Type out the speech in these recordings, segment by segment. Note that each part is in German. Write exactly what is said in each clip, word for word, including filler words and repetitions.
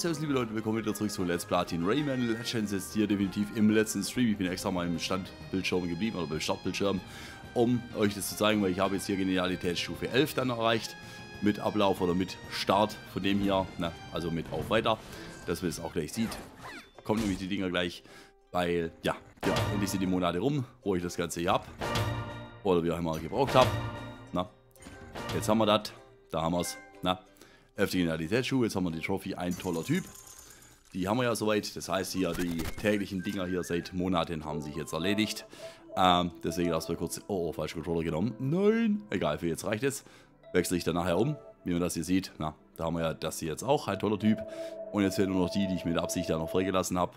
Servus liebe Leute, willkommen wieder zurück zu Let's Platin Rayman Legends. Jetzt hier definitiv im letzten Stream. Ich bin extra mal im Standbildschirm geblieben oder beim Startbildschirm, um euch das zu zeigen, weil ich habe jetzt hier Genialitätsstufe elf dann erreicht. Mit Ablauf oder mit Start von dem hier, na, also mit auf weiter, dass man es auch gleich sieht. Kommen nämlich die Dinger gleich, weil, ja, ja, endlich sind die Monate rum, wo ich das Ganze hier habe. Oder wie auch immer gebraucht habe. Na, jetzt haben wir das, da haben wir es, na. elf Genialitätsschuhe, jetzt haben wir die Trophy, ein toller Typ. Die haben wir ja soweit, das heißt hier, die täglichen Dinger hier seit Monaten haben sich jetzt erledigt. Ähm, deswegen erstmal kurz, oh, oh, falsch Controller genommen. Nein, egal, für jetzt reicht es. Wechsle ich dann nachher um, wie man das hier sieht. Na, da haben wir ja das hier jetzt auch, ein toller Typ. Und jetzt fehlen nur noch die, die ich mit Absicht da noch freigelassen habe.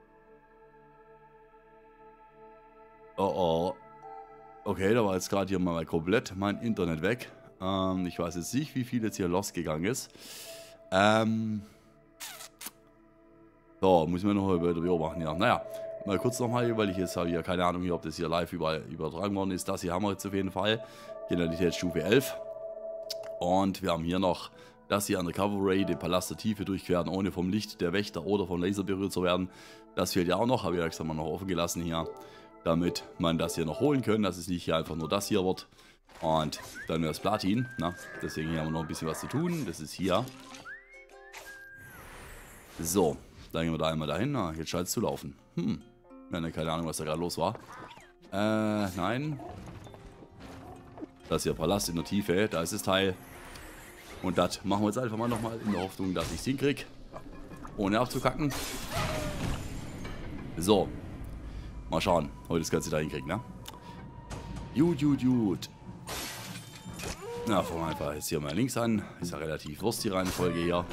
Oh, oh. Okay, da war jetzt gerade hier mal komplett mein Internet weg. Ähm, ich weiß jetzt nicht, wie viel jetzt hier losgegangen ist. Ähm. So, muss ich mir noch weiter beobachten. Ja, naja, mal kurz nochmal, weil ich jetzt habe hier keine Ahnung, hier, ob das hier live über, übertragen worden ist. Das hier haben wir jetzt auf jeden Fall. Genialitätsstufe elf. Und wir haben hier noch das hier Undercover Ray, den Palast der Tiefe durchqueren, ohne vom Licht der Wächter oder vom Laser berührt zu werden. Das fehlt ja auch noch, habe ich extra mal noch offen gelassen hier, damit man das hier noch holen können, dass es nicht hier einfach nur das hier wird. Und dann wäre es Platin, na, deswegen hier haben wir noch ein bisschen was zu tun, das ist hier. So, dann gehen wir da einmal dahin, na, jetzt scheint es zu laufen. Hm, ja, ne, keine Ahnung, was da gerade los war. Äh, nein. Das hier Palast in der Tiefe, da ist das Teil. Und das machen wir jetzt einfach mal nochmal in der Hoffnung, dass ich es hinkriege. Ohne abzukacken. So. Mal schauen, ob ich das Ganze da hinkriege, ne? Gut, gut, gut. Na, fangen wir einfach jetzt hier mal links an. Ist ja relativ Wurst die Reihenfolge hier.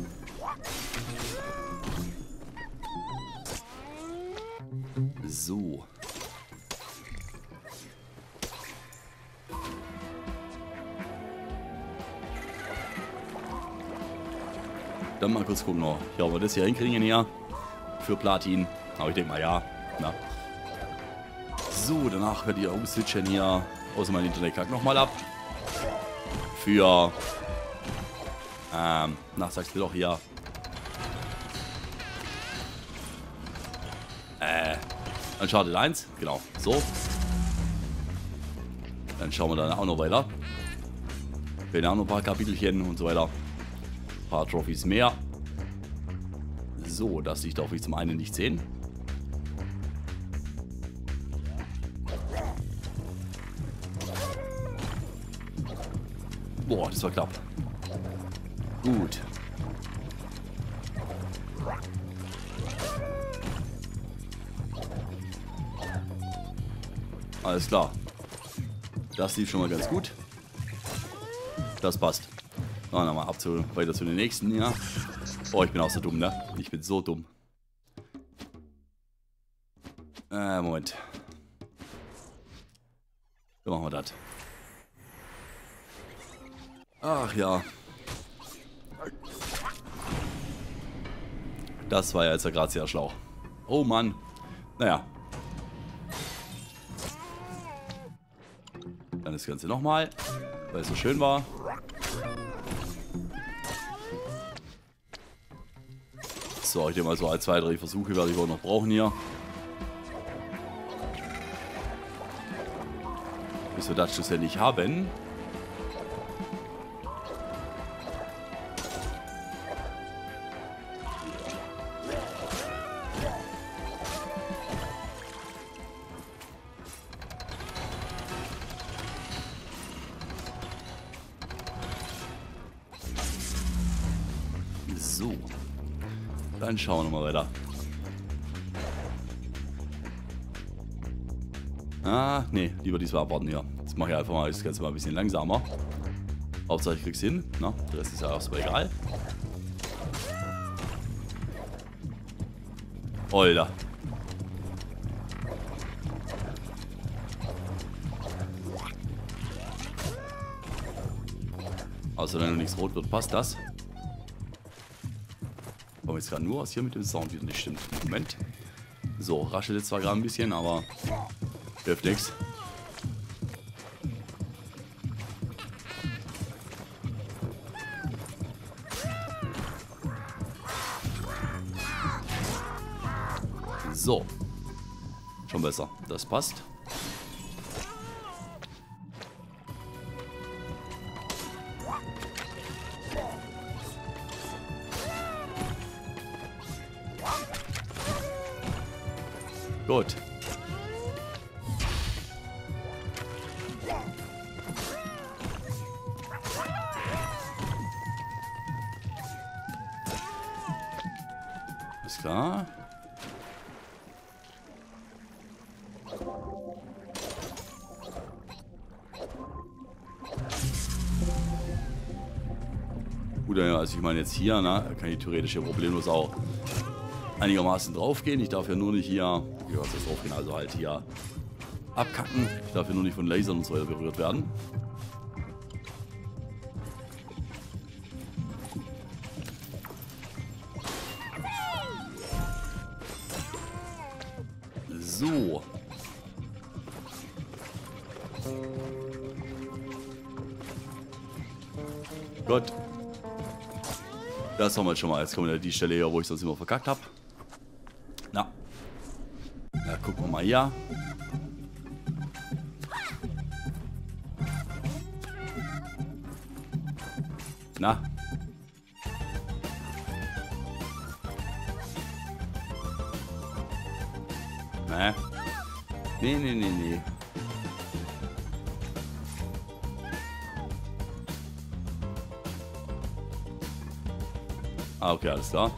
So. Dann mal kurz gucken noch. Ja, ob wir das hier hinkriegen hier. Für Platin. Aber ich denke mal ja. Na. So, danach werde ich auch umswitchen hier. Außer mein Internet kackt nochmal ab. Für. Ähm, na, sagst du doch hier. Äh. Uncharted eins. Genau. So. Dann schauen wir dann auch noch weiter. Wir haben auch noch ein paar Kapitelchen und so weiter. Ein paar Trophys mehr. So, das Licht darf ich zum einen nicht sehen. Boah, das war knapp. Gut. Alles klar. Das lief schon mal ganz gut. Das passt. Dann nochmal ab zu, weiter zu den nächsten, ja. Oh, ich bin auch so dumm, ne? Ich bin so dumm. Äh, Moment. Dann machen wir das. Ach ja. Das war ja jetzt ja gerade sehr schlau. Oh Mann. Naja. Dann das Ganze nochmal, weil es so schön war. So, ich denke mal so als zwei, drei Versuche werde ich wohl noch brauchen hier. Bis wir das schlussendlich haben. So. Dann schauen wir mal weiter. Ah, nee, lieber diesmal abwarten hier. Jetzt mache ich einfach mal das Ganze mal ein bisschen langsamer. Hauptsache ich krieg's hin. Na, der Rest ist ja erstmal egal. Alter. Also wenn noch nichts rot wird, passt das. Aber jetzt gerade nur was hier mit dem Sound wieder nicht stimmt. Moment. So, raschelt jetzt zwar gerade ein bisschen, aber hilft nichts. So. Schon besser. Das passt. Gut. Ist klar. Gut, ja, also ich meine jetzt hier, ne, kann ich theoretisch hier problemlos auch einigermaßen drauf gehen. Ich darf ja nur nicht hier, ja, was heißt draufgehen, also halt hier abkacken. Ich darf ja nur nicht von Lasern und so weiter berührt werden. So. Gut. Das haben wir jetzt schon mal. Jetzt kommen wir an die Stelle hier, wo ich sonst immer verkackt habe. Na. Na, gucken wir mal hier. Na. Nee. Nee, nee, nee, nee. Ah, okay, alles klar.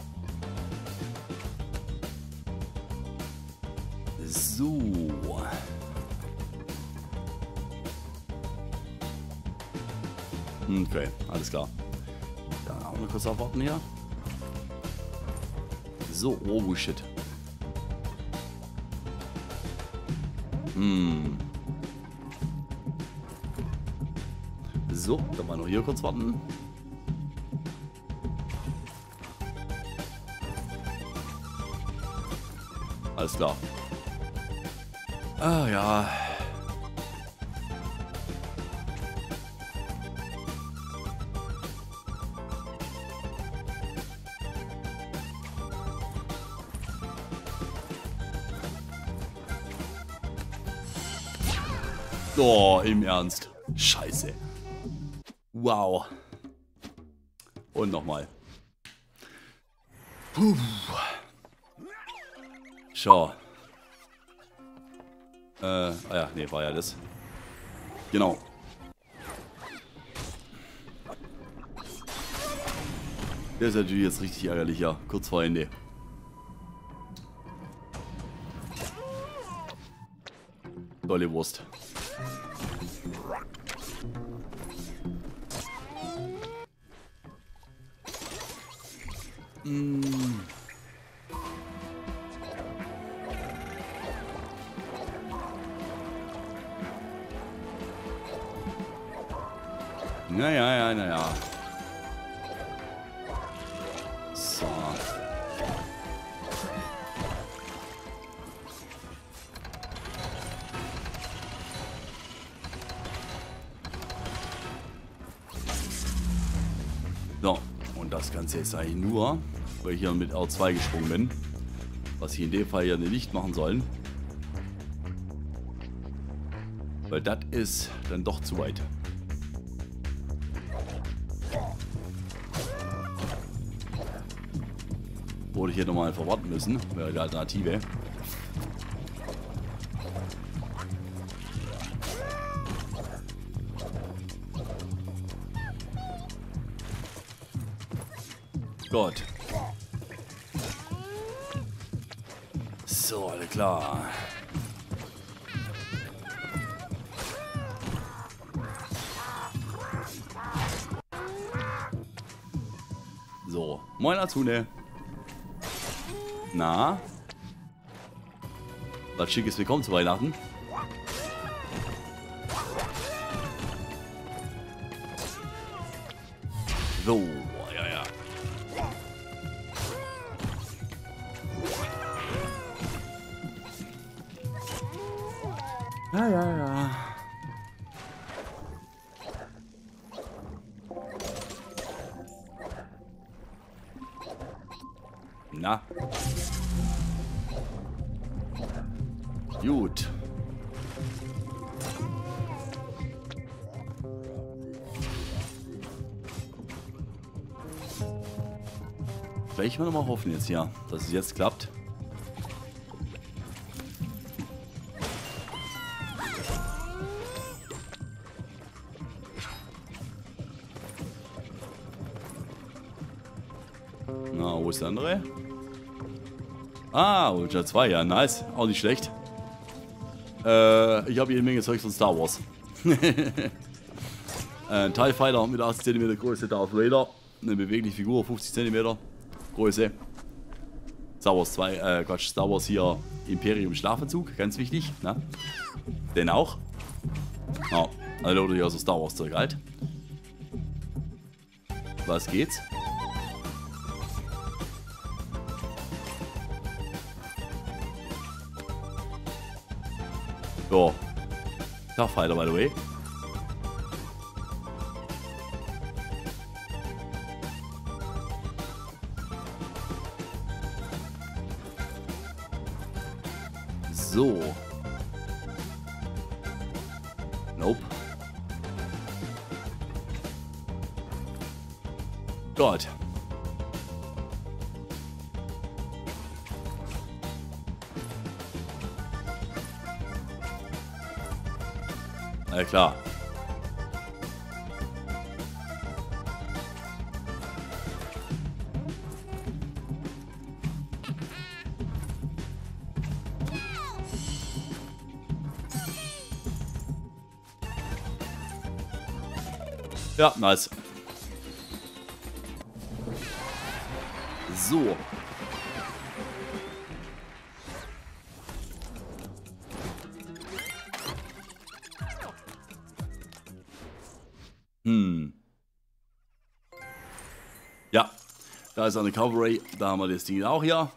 So. Okay, alles klar. Dann auch noch kurz abwarten hier. So, oh shit. Hm. So, dann mal noch hier kurz warten. Alles klar. Ah ja. Oh, im Ernst. Scheiße. Wow. Und nochmal. Puh. Schau. Äh, ah ja, nee, war ja das. Genau. Der ist natürlich jetzt richtig ärgerlich, ja. Kurz vor Ende. Tolle Wurst. Mm. Naja, ja, naja. So. So, und das Ganze jetzt eigentlich nur, weil ich hier mit R zwei gesprungen bin. Was ich in dem Fall ja nicht machen sollen. Weil das ist dann doch zu weit. Wurde ich hier nochmal einfach warten müssen. Wäre die Alternative. Gut. So, alle klar. So, moin Azune. Na? Was schickes Willkommen zu Weihnachten. So, ja, ja. Ja, ja, ja. Na? Gut. Vielleicht mal nochmal hoffen jetzt hier, dass es jetzt klappt. Na, wo ist der andere? Ah, Ultra zwei, ja, nice. Auch nicht schlecht. Äh, ich habe hier eine Menge Zeug von Star Wars. Ein TIE Fighter mit achtzig Zentimeter Größe, Darth Vader. Eine bewegliche Figur, fünfzig Zentimeter Größe. Star Wars zwei, äh, Quatsch, Star Wars hier Imperium Schlafentzug, ganz wichtig, ne? Den auch. Ja, also oder hier so Star Wars Zeug halt. Was geht's? Ja. Darth Fighter, by the way. So. Nope. Gott. Na klar. Ja, nice. So. Hm. Ja, da ist eine Cavalry. Da haben wir das Ding auch hier.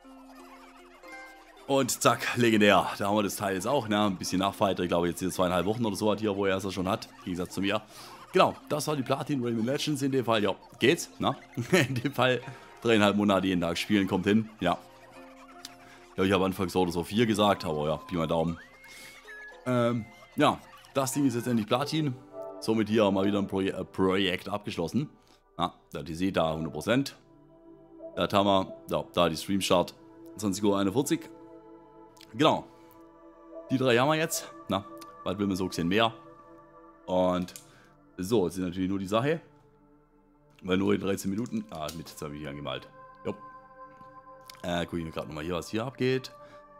Und zack, legendär. Da haben wir das Teil jetzt auch. Ne? Ein bisschen Nachfighter. Ich glaube, jetzt hier zweieinhalb Wochen oder so hat hier, wo er es schon hat. Im Gegensatz zu mir. Genau, das war die Platin Rayman Legends. In dem Fall, ja, geht's. Ne? In dem Fall dreieinhalb Monate jeden Tag spielen. Kommt hin. Ja. Ja, ich habe anfangs so oder so vier gesagt. Aber ja, Pi mal Daumen. Ähm, ja, das Ding ist jetzt endlich Platin. Somit hier mal wieder ein Proje äh, Projekt abgeschlossen. Ja, da die seht da hundert Prozent. Da haben wir, ja, da die Stream-Start zwanzig Uhr einundvierzig. Genau. Die drei haben wir jetzt. Na, bald will man so gesehen mehr. Und so, jetzt ist natürlich nur die Sache. Weil nur in dreizehn Minuten. Ah, mit, jetzt habe ich hier angemalt. Jo. Äh, gucke ich mir gerade nochmal hier, was hier abgeht.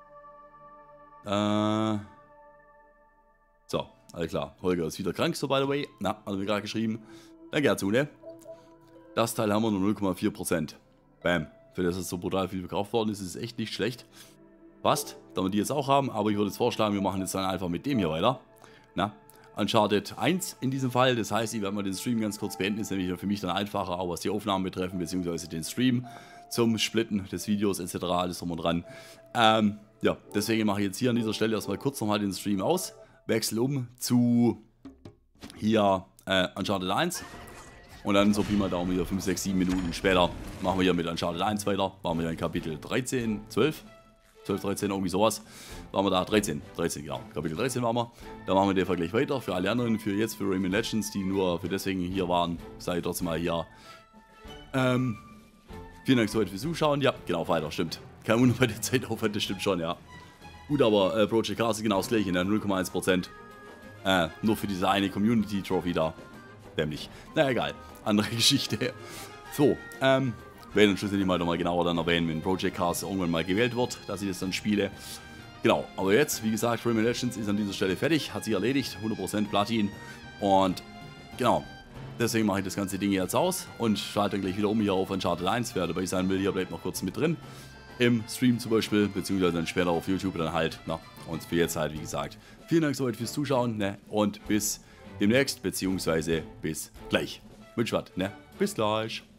Äh. So, alles klar. Holger ist wieder krank, so by the way. Na, hat er mir gerade geschrieben. Dann geht's zu, ne? Das Teil haben wir nur null Komma vier Prozent. Bam. Für das es so brutal viel verkauft worden ist, ist es echt nicht schlecht. Passt, da wir die jetzt auch haben. Aber ich würde jetzt vorschlagen, wir machen jetzt dann einfach mit dem hier weiter. Na, Uncharted eins in diesem Fall. Das heißt, ich werde mal den Stream ganz kurz beenden. Ist nämlich für mich dann einfacher, auch was die Aufnahmen betreffen, beziehungsweise den Stream zum Splitten des Videos et cetera. Alles drum und dran. Ähm, ja, deswegen mache ich jetzt hier an dieser Stelle erstmal kurz nochmal den Stream aus. Wechsel um zu hier äh, Uncharted eins. Und dann so Pi mal Daumen hier fünf, sechs, sieben Minuten später machen wir hier mit Uncharted eins weiter. Machen wir hier in Kapitel dreizehn, zwölf, zwölf, dreizehn, irgendwie sowas. Waren wir da, dreizehn, dreizehn, genau. Kapitel dreizehn waren wir. Da machen wir den Vergleich weiter. Für alle anderen, für jetzt, für Rayman Legends, die nur für deswegen hier waren, sage ich trotzdem mal hier. Ähm, vielen Dank soweit fürs Zuschauen. Ja, genau, weiter, stimmt. Kein Wunder bei der Zeitaufwand, das stimmt schon, ja. Gut, aber äh, Project Cars ist genau das gleiche, ne? null Komma eins Prozent. Äh, nur für diese eine Community Trophy da. Dämlich. Na egal, andere Geschichte. So, ähm, werden dann schlussendlich mal nochmal genauer dann erwähnen, wenn Project Cars irgendwann mal gewählt wird, dass ich das dann spiele. Genau, aber jetzt, wie gesagt, Rayman Legends ist an dieser Stelle fertig, hat sich erledigt, hundert Prozent Platin. Und genau, deswegen mache ich das ganze Ding jetzt aus und schalte dann gleich wieder um hier auf Uncharted eins. Wer dabei sein will, hier bleibt noch kurz mit drin. Im Stream zum Beispiel, beziehungsweise dann später auf YouTube dann halt. Na, und für jetzt halt, wie gesagt, vielen Dank soweit fürs Zuschauen, ne? Und bis demnächst, beziehungsweise bis gleich. Wünsch was, ne? Bis gleich.